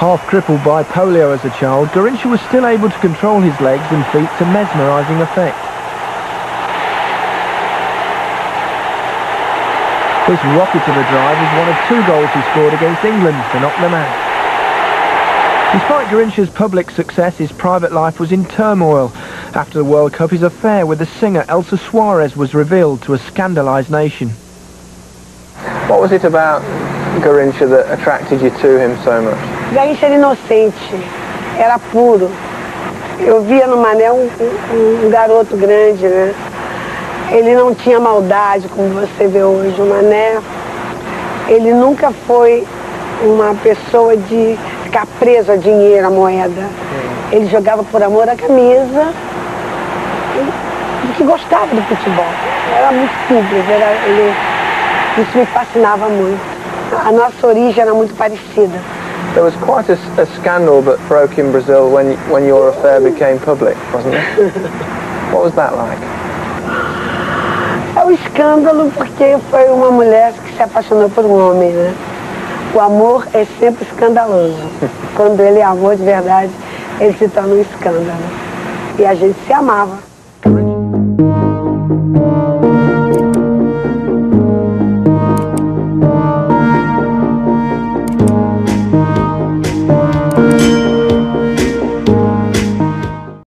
Half crippled by polio as a child, Garrincha was still able to control his legs and feet to mesmerising effect. This rocket of a drive is one of 2 goals he scored against England to knock them out. Despite Garrincha's public success, his private life was in turmoil. After the World Cup, his affair with the singer Elsa Suarez was revealed to a scandalised nation. What was it about Garrincha that attracted you to him so much? Garrincha era inocente, era puro. Eu via no Mané um garoto grande, né? Ele não tinha maldade, como você vê hoje. O Mané, ele nunca foi uma pessoa de ficar preso a dinheiro, a moeda. Ele jogava por amor à camisa e que gostava do futebol. Era muito simples, isso me fascinava muito. A nossa origem era muito parecida. There was quite a scandal that broke in Brazil when your affair became public, wasn't there? What was that like? É um escândalo porque foi uma mulher que se apaixonou por um homem, né? O amor é sempre escandaloso. Quando ele é amor de verdade, ele se torna um escândalo. E a gente se amava.